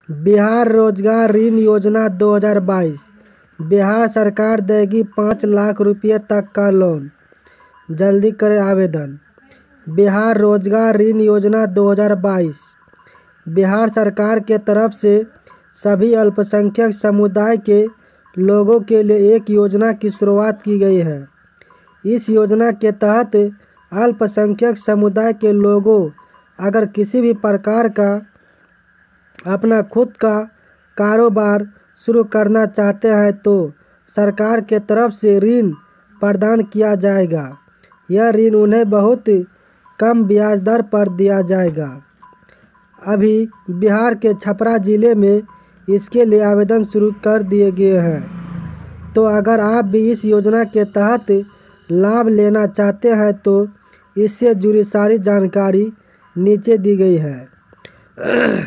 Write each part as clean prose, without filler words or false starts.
बिहार रोजगार ऋण योजना 2022। बिहार सरकार देगी 5 लाख रुपये तक का लोन, जल्दी करें आवेदन। बिहार रोजगार ऋण योजना 2022 बिहार सरकार के तरफ से सभी अल्पसंख्यक समुदाय के लोगों के लिए एक योजना की शुरुआत की गई है। इस योजना के तहत अल्पसंख्यक समुदाय के लोगों अगर किसी भी प्रकार का अपना खुद का कारोबार शुरू करना चाहते हैं तो सरकार के तरफ से ऋण प्रदान किया जाएगा। यह ऋण उन्हें बहुत कम ब्याज दर पर दिया जाएगा। अभी बिहार के छपरा ज़िले में इसके लिए आवेदन शुरू कर दिए गए हैं। तो अगर आप भी इस योजना के तहत लाभ लेना चाहते हैं तो इससे जुड़ी सारी जानकारी नीचे दी गई है।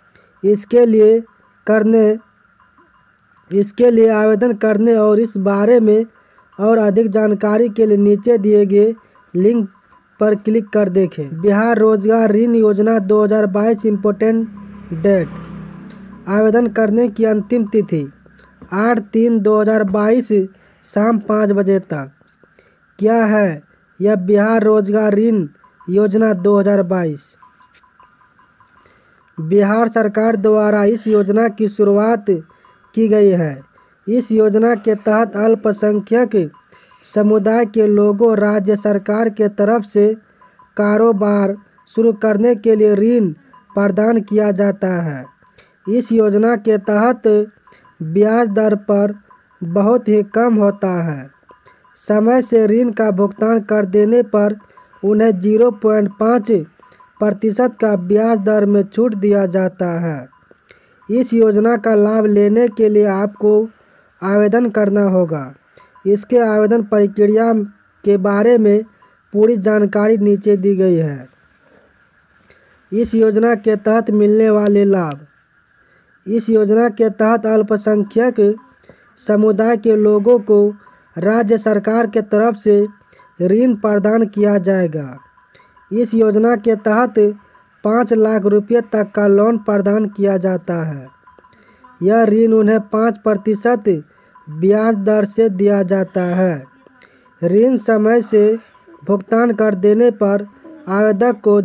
इसके लिए आवेदन करने और इस बारे में और अधिक जानकारी के लिए नीचे दिए गए लिंक पर क्लिक कर देखें। बिहार रोजगार ऋण योजना 2022 इम्पोर्टेंट डेट। आवेदन करने की अंतिम तिथि 8/3/2022 शाम 5 बजे तक। क्या है यह बिहार रोजगार ऋण योजना 2022? बिहार सरकार द्वारा इस योजना की शुरुआत की गई है। इस योजना के तहत अल्पसंख्यक समुदाय के लोगों राज्य सरकार के तरफ से कारोबार शुरू करने के लिए ऋण प्रदान किया जाता है। इस योजना के तहत ब्याज दर पर बहुत ही कम होता है। समय से ऋण का भुगतान कर देने पर उन्हें 0.5% का ब्याज दर में छूट दिया जाता है। इस योजना का लाभ लेने के लिए आपको आवेदन करना होगा। इसके आवेदन प्रक्रिया के बारे में पूरी जानकारी नीचे दी गई है। इस योजना के तहत मिलने वाले लाभ। इस योजना के तहत अल्पसंख्यक समुदाय के लोगों को राज्य सरकार के तरफ से ऋण प्रदान किया जाएगा। इस योजना के तहत 5 लाख रुपये तक का लोन प्रदान किया जाता है। यह ऋण उन्हें 5% ब्याज दर से दिया जाता है। ऋण समय से भुगतान कर देने पर आवेदक को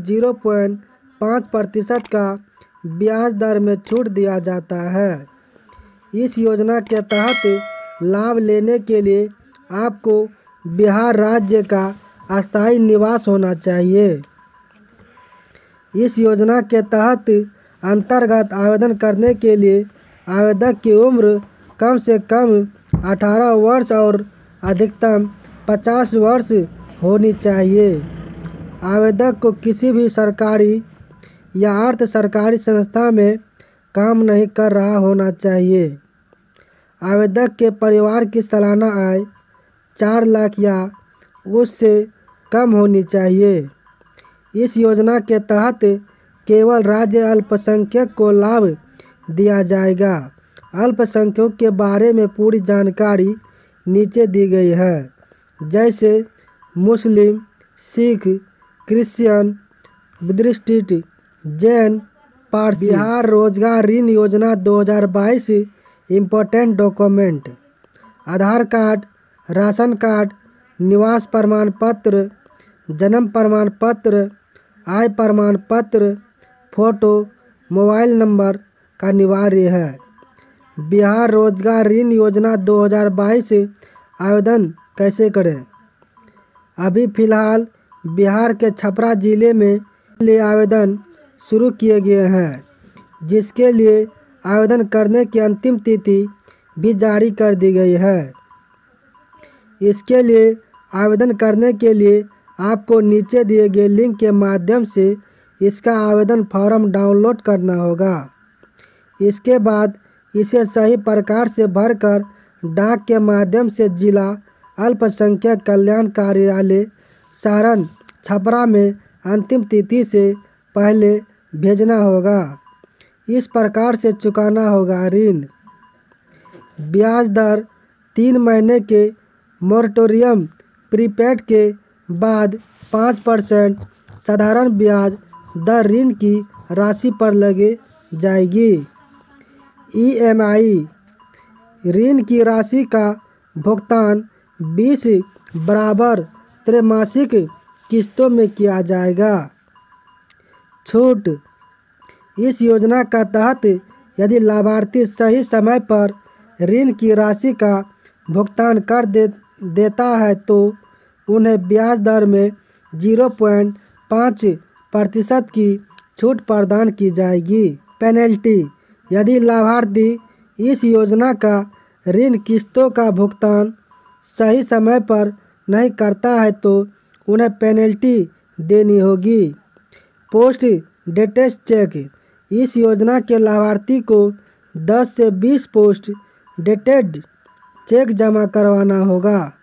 0.5% का ब्याज दर में छूट दिया जाता है। इस योजना के तहत लाभ लेने के लिए आपको बिहार राज्य का अस्थायी निवास होना चाहिए। इस योजना के तहत अंतर्गत आवेदन करने के लिए आवेदक की उम्र कम से कम 18 वर्ष और अधिकतम 50 वर्ष होनी चाहिए। आवेदक को किसी भी सरकारी या अर्ध सरकारी संस्था में काम नहीं कर रहा होना चाहिए। आवेदक के परिवार की सालाना आय 4 लाख या उससे कम होनी चाहिए। इस योजना के तहत केवल राज्य अल्पसंख्यक को लाभ दिया जाएगा। अल्पसंख्यकों के बारे में पूरी जानकारी नीचे दी गई है, जैसे Muslim, Sikh, Christian, Buddhist, Jain, Parsi. Bihar रोजगार ऋण योजना 2022 important document. Aadhaar card, ration card, निवास प्रमाण पत्र, जन्म प्रमाण पत्र, आय प्रमाण पत्र, फ़ोटो, मोबाइल नंबर का अनिवार्य है। बिहार रोजगार ऋण योजना 2022 आवेदन कैसे करें? अभी फ़िलहाल बिहार के छपरा ज़िले में लिए आवेदन शुरू किए गए हैं, जिसके लिए आवेदन करने की अंतिम तिथि भी जारी कर दी गई है। इसके लिए आवेदन करने के लिए आपको नीचे दिए गए लिंक के माध्यम से इसका आवेदन फॉर्म डाउनलोड करना होगा। इसके बाद इसे सही प्रकार से भरकर डाक के माध्यम से जिला अल्पसंख्यक कल्याण कार्यालय सारण छपरा में अंतिम तिथि से पहले भेजना होगा। इस प्रकार से चुकाना होगा ऋण। ब्याज दर 3 महीने के मोरेटोरियम प्रीपेड के बाद 5% साधारण ब्याज दर ऋण की राशि पर लगे जाएगी। ईएमआई ऋण की राशि का भुगतान 20 बराबर त्रैमासिक किस्तों में किया जाएगा। छूट इस योजना का तहत यदि लाभार्थी सही समय पर ऋण की राशि का भुगतान कर देता है तो उन्हें ब्याज दर में 0.5% की छूट प्रदान की जाएगी। पेनल्टी यदि लाभार्थी इस योजना का ऋण किस्तों का भुगतान सही समय पर नहीं करता है तो उन्हें पेनल्टी देनी होगी। पोस्ट डेटेड चेक इस योजना के लाभार्थी को 10 से 20 पोस्ट डेटेड चेक जमा करवाना होगा।